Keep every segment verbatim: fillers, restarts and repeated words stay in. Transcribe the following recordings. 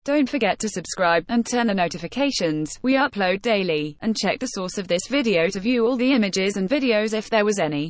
Don't forget to subscribe, and turn on notifications. We upload daily. And check the source of this video to view all the images and videos if there was any.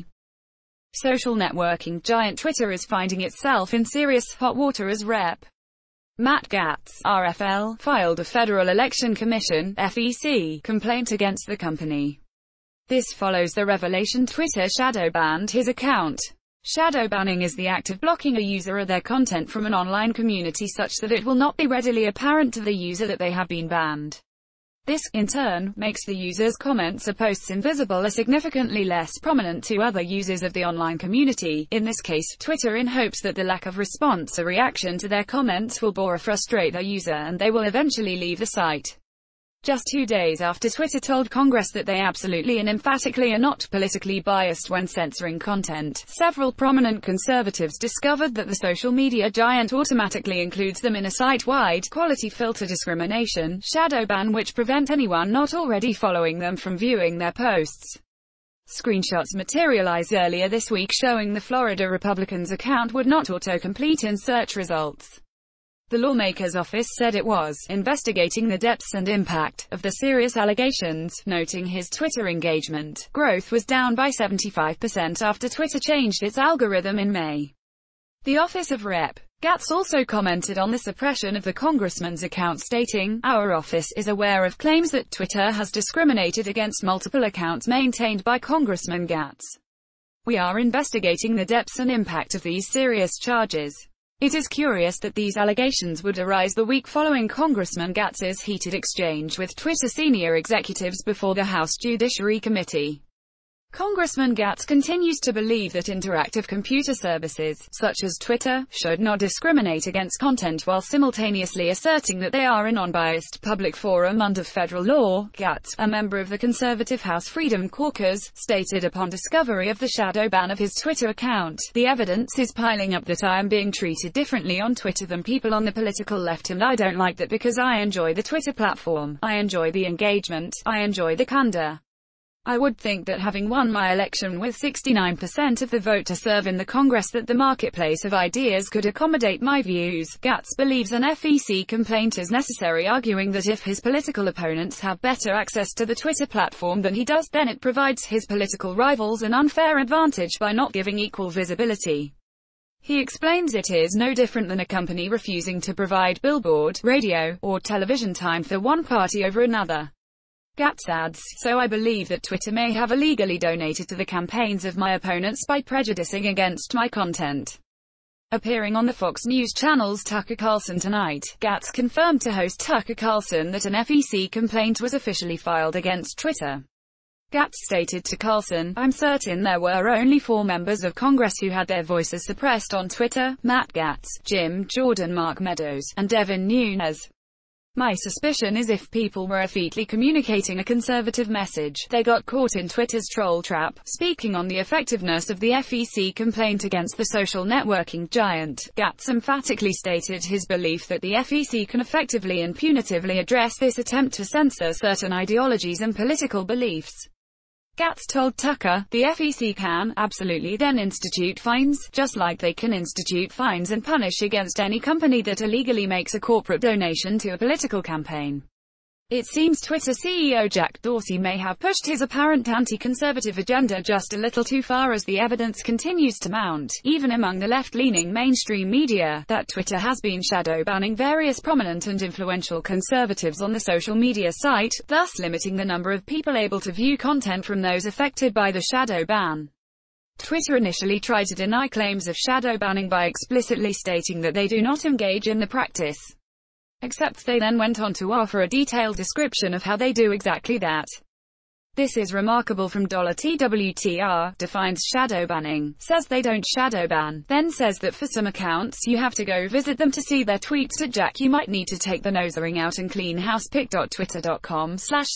Social networking giant Twitter is finding itself in serious hot water as Rep. Matt Gaetz, R F L, filed a Federal Election Commission, F E C, complaint against the company. This follows the revelation Twitter shadow banned his account. Shadow banning is the act of blocking a user or their content from an online community such that it will not be readily apparent to the user that they have been banned. This, in turn, makes the user's comments or posts invisible or significantly less prominent to other users of the online community, in this case, Twitter, in hopes that the lack of response or reaction to their comments will bore or frustrate the user and they will eventually leave the site. Just two days after Twitter told Congress that they absolutely and emphatically are not politically biased when censoring content, several prominent conservatives discovered that the social media giant automatically includes them in a site-wide, quality filter discrimination, shadow ban which prevent anyone not already following them from viewing their posts. Screenshots materialized earlier this week showing the Florida Republican's account would not autocomplete in search results. The lawmaker's office said it was investigating the depths and impact of the serious allegations, noting his Twitter engagement growth was down by seventy-five percent after Twitter changed its algorithm in May. The office of Rep. Gaetz also commented on the suppression of the congressman's account, stating, "Our office is aware of claims that Twitter has discriminated against multiple accounts maintained by Congressman Gaetz. We are investigating the depths and impact of these serious charges. It is curious that these allegations would arise the week following Congressman Gaetz's heated exchange with Twitter senior executives before the House Judiciary Committee." Congressman Gaetz continues to believe that interactive computer services, such as Twitter, should not discriminate against content while simultaneously asserting that they are an unbiased public forum under federal law. Gaetz, a member of the conservative House Freedom Caucus, stated upon discovery of the shadow ban of his Twitter account, "The evidence is piling up that I am being treated differently on Twitter than people on the political left, and I don't like that because I enjoy the Twitter platform, I enjoy the engagement, I enjoy the candor. I would think that having won my election with sixty-nine percent of the vote to serve in the Congress that the marketplace of ideas could accommodate my views." Gaetz believes an F E C complaint is necessary, arguing that if his political opponents have better access to the Twitter platform than he does, then it provides his political rivals an unfair advantage by not giving equal visibility. He explains it is no different than a company refusing to provide billboard, radio, or television time for one party over another. Gaetz adds, "So I believe that Twitter may have illegally donated to the campaigns of my opponents by prejudicing against my content." Appearing on the Fox News Channel's Tucker Carlson Tonight, Gaetz confirmed to host Tucker Carlson that an F E C complaint was officially filed against Twitter. Gaetz stated to Carlson, "I'm certain there were only four members of Congress who had their voices suppressed on Twitter: Matt Gaetz, Jim Jordan, Mark Meadows, and Devin Nunes. My suspicion is if people were effectively communicating a conservative message, they got caught in Twitter's troll trap." Speaking on the effectiveness of the F E C complaint against the social networking giant, Gaetz emphatically stated his belief that the F E C can effectively and punitively address this attempt to censor certain ideologies and political beliefs. Gaetz told Tucker, "The F E C can, absolutely, then institute fines, just like they can institute fines and punish against any company that illegally makes a corporate donation to a political campaign." It seems Twitter C E O Jack Dorsey may have pushed his apparent anti-conservative agenda just a little too far as the evidence continues to mount, even among the left-leaning mainstream media, that Twitter has been shadow banning various prominent and influential conservatives on the social media site, thus limiting the number of people able to view content from those affected by the shadow ban. Twitter initially tried to deny claims of shadow banning by explicitly stating that they do not engage in the practice. Except they then went on to offer a detailed description of how they do exactly that. This is remarkable from T W T R, defines shadow banning, says they don't shadow ban, then says that for some accounts you have to go visit them to see their tweets. At Jack, you might need to take the nose ring out and clean house. Pic.twitter.com slash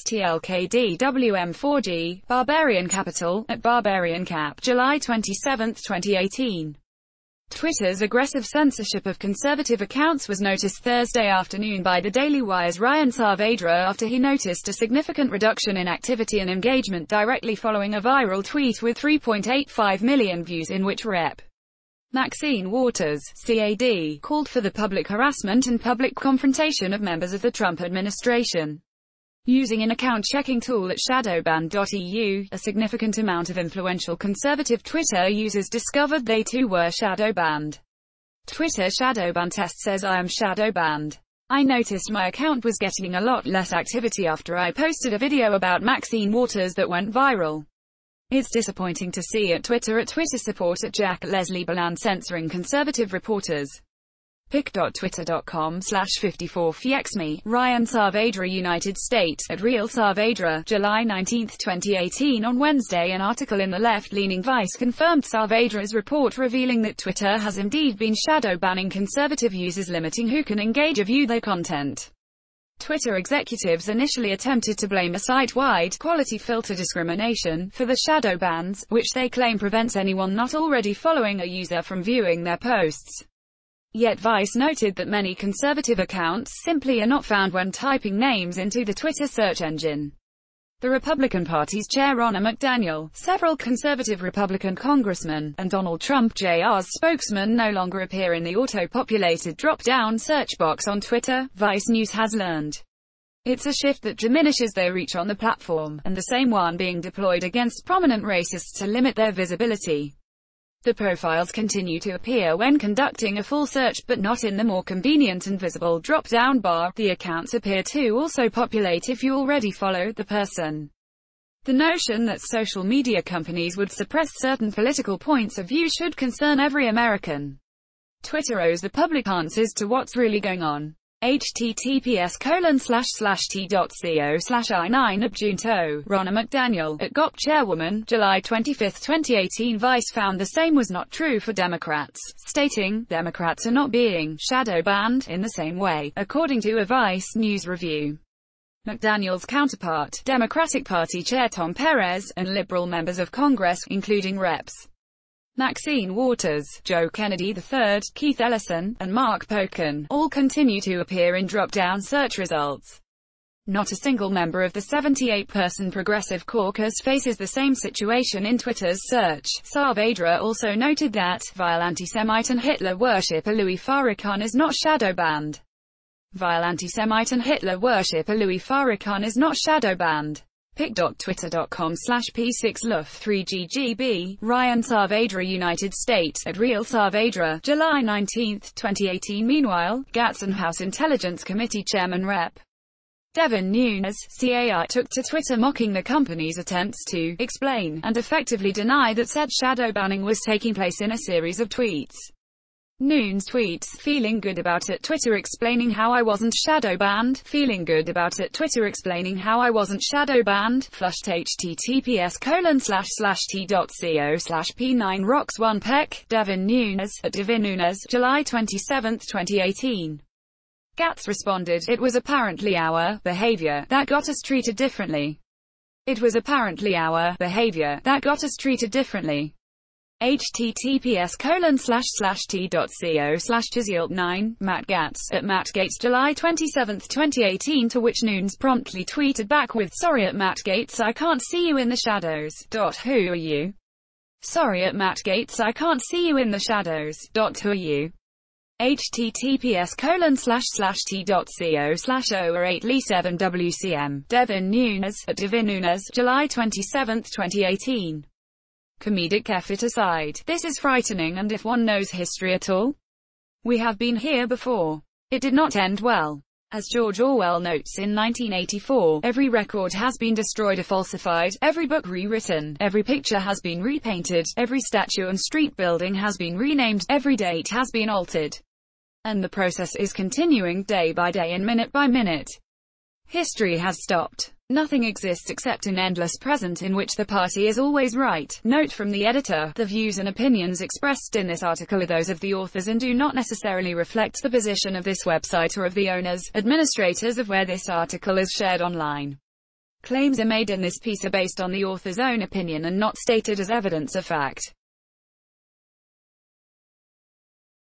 3stlkdwm4g, Barbarian Capital, at Barbarian Cap, July twenty-seventh, twenty eighteen. Twitter's aggressive censorship of conservative accounts was noticed Thursday afternoon by the Daily Wire's Ryan Saavedra after he noticed a significant reduction in activity and engagement directly following a viral tweet with three point eight five million views in which Rep. Maxine Waters, C A D, called for the public harassment and public confrontation of members of the Trump administration. Using an account-checking tool at shadowban dot E U, a significant amount of influential conservative Twitter users discovered they too were shadow banned. Twitter shadowban test says I am shadow banned. I noticed my account was getting a lot less activity after I posted a video about Maxine Waters that went viral. It's disappointing to see at Twitter at Twitter support at Jack Leslie Balan censoring conservative reporters. pic dot twitter dot com slash fifty-four fiexme, Ryan Saavedra United States, at Real Saavedra, July nineteenth twenty eighteen. On Wednesday, an article in the left-leaning Vice confirmed Saavedra's report, revealing that Twitter has indeed been shadow banning conservative users, limiting who can engage or view their content. Twitter executives initially attempted to blame a site-wide quality filter discrimination for the shadow bans, which they claim prevents anyone not already following a user from viewing their posts. Yet Vice noted that many conservative accounts simply are not found when typing names into the Twitter search engine. The Republican Party's chair Ronna McDaniel, several conservative Republican congressmen, and Donald Trump Junior's spokesman no longer appear in the auto-populated drop-down search box on Twitter, Vice News has learned. It's a shift that diminishes their reach on the platform, and the same one being deployed against prominent racists to limit their visibility. The profiles continue to appear when conducting a full search, but not in the more convenient and visible drop-down bar. The accounts appear to also populate if you already follow the person. The notion that social media companies would suppress certain political points of view should concern every American. Twitter owes the public answers to what's really going on. https colon slash slash t.co slash i nine Abjunto, Ronna McDaniel, at G O P chairwoman, July twenty-fifth twenty eighteen. Vice found the same was not true for Democrats, stating, Democrats are not being shadow banned in the same way, according to a Vice News review. McDaniel's counterpart, Democratic Party Chair Tom Perez, and liberal members of Congress, including Reps Maxine Waters, Joe Kennedy the third, Keith Ellison, and Mark Pocan, all continue to appear in drop-down search results. Not a single member of the seventy-eight person Progressive Caucus faces the same situation in Twitter's search. Saavedra also noted that, vile anti-Semite and Hitler worshipper Louis Farrakhan is not shadow banned. Vile anti-Semite and Hitler worshipper Louis Farrakhan is not shadow banned. pic dot twitter dot com slash p six luf three g g b, Ryan Saavedra United States, at Real Saavedra, July nineteenth twenty eighteen. Meanwhile, Gaetz and House Intelligence Committee Chairman Rep Devin Nunes, C A I, took to Twitter mocking the company's attempts to explain and effectively deny that said shadow banning was taking place in a series of tweets. Nunes tweets, feeling good about it, Twitter explaining how I wasn't shadow banned, feeling good about it, Twitter explaining how I wasn't shadow banned, flushed https colon slash slash t.co slash p nine rocks one peck, Devin Nunes, at Devin Nunes, July twenty-seventh twenty eighteen. Gaetz responded, it was apparently our behavior that got us treated differently. It was apparently our behavior that got us treated differently. https colon slash slash t.co slash Jizielt nine, Matt Gaetz, at Matt Gaetz, July twenty-seventh twenty eighteen, to which Nunes promptly tweeted back with, sorry at Matt Gaetz, I can't see you in the shadows. Dot, who are you? Sorry at Matt Gaetz, I can't see you in the shadows. Dot, who are you? https colon slash slash t.co slash oh eight lee seven W C M, Devin Nunes, at Devin Nunes, July twenty-seventh twenty eighteen. Comedic effort aside, this is frightening, and if one knows history at all, we have been here before. It did not end well. As George Orwell notes in nineteen eighty-four, every record has been destroyed or falsified, every book rewritten, every picture has been repainted, every statue and street building has been renamed, every date has been altered. And the process is continuing day by day and minute by minute. History has stopped. Nothing exists except an endless present in which the party is always right. Note from the editor, the views and opinions expressed in this article are those of the authors and do not necessarily reflect the position of this website or of the owners, administrators of where this article is shared online. Claims are made in this piece are based on the author's own opinion and not stated as evidence of fact.